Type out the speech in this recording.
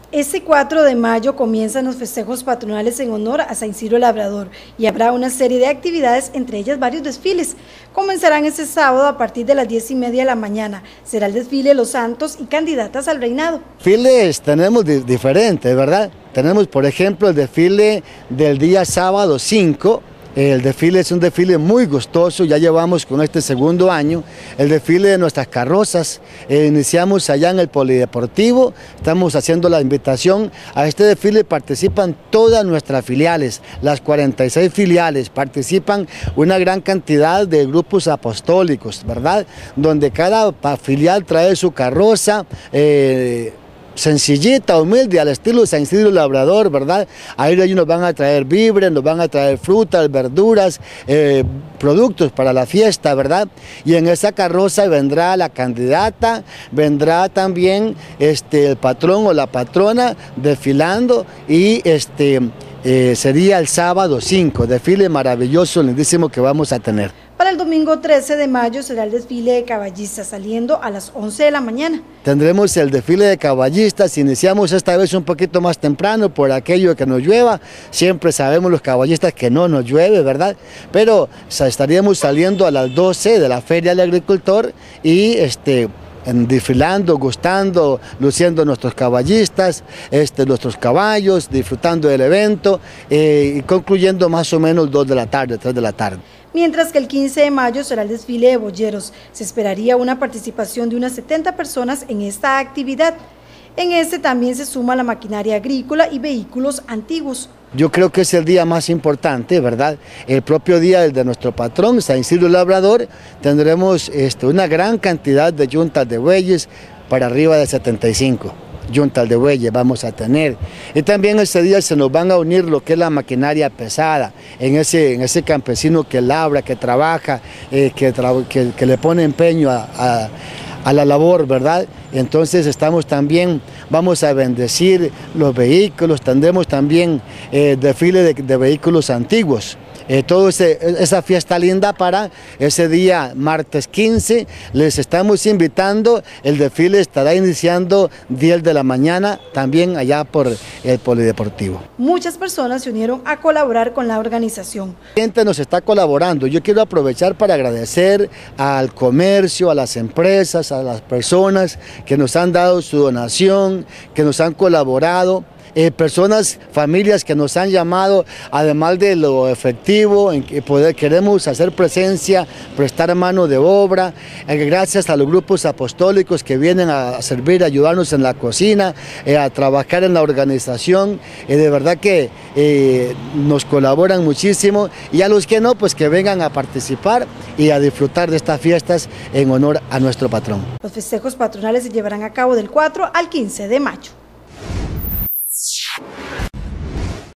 Este 4 de mayo comienzan los festejos patronales en honor a San Isidro Labrador y habrá una serie de actividades, entre ellas varios desfiles. Comenzarán este sábado a partir de las 10:30 de la mañana. Será el desfile de los santos y candidatas al reinado. Desfiles tenemos diferentes, ¿verdad? Tenemos, por ejemplo, el desfile del día sábado 5. El desfile es un desfile muy gustoso, ya llevamos con este segundo año, el desfile de nuestras carrozas. Iniciamos allá en el Polideportivo, estamos haciendo la invitación. A este desfile participan todas nuestras filiales, las 46 filiales, participan una gran cantidad de grupos apostólicos, ¿verdad? Donde cada filial trae su carroza, sencillita, humilde, al estilo San Isidro Labrador, ¿verdad? Ahí nos van a traer víveres, nos van a traer frutas, verduras, productos para la fiesta, ¿verdad? Y en esa carroza vendrá la candidata, vendrá también el patrón o la patrona desfilando y sería el sábado 5, desfile maravilloso, lindísimo que vamos a tener. Para el domingo 13 de mayo será el desfile de caballistas, saliendo a las 11 de la mañana. Tendremos el desfile de caballistas, iniciamos esta vez un poquito más temprano por aquello que nos llueva. Siempre sabemos los caballistas que no nos llueve, ¿verdad? Pero estaríamos saliendo a las 12 de la Feria del Agricultor y desfilando, gustando, luciendo nuestros caballistas, nuestros caballos, disfrutando del evento y concluyendo más o menos 2 de la tarde, 3 de la tarde. Mientras que el 15 de mayo será el desfile de boyeros. Se esperaría una participación de unas 70 personas en esta actividad. En también se suma la maquinaria agrícola y vehículos antiguos. Yo creo que es el día más importante, ¿verdad? El propio día de nuestro patrón, San Isidro Labrador, tendremos una gran cantidad de yuntas de bueyes, para arriba de 75. Yuntas de bueyes vamos a tener, y también ese día se nos van a unir lo que es la maquinaria pesada, en ese campesino que labra, que trabaja, que le pone empeño a la labor, ¿verdad? Entonces vamos a bendecir los vehículos, tendremos también desfile de vehículos antiguos. Toda esa fiesta linda para ese día martes 15, les estamos invitando. El desfile estará iniciando 10 de la mañana, también allá por el Polideportivo. Muchas personas se unieron a colaborar con la organización. La gente nos está colaborando. Yo quiero aprovechar para agradecer al comercio, a las empresas, a las personas que nos han dado su donación, que nos han colaborado. Personas, familias que nos han llamado, además de lo efectivo, en que queremos hacer presencia, prestar mano de obra, gracias a los grupos apostólicos que vienen a servir, a ayudarnos en la cocina, a trabajar en la organización, de verdad que nos colaboran muchísimo, y a los que no, pues que vengan a participar y a disfrutar de estas fiestas en honor a nuestro patrón. Los festejos patronales se llevarán a cabo del 4 al 15 de mayo.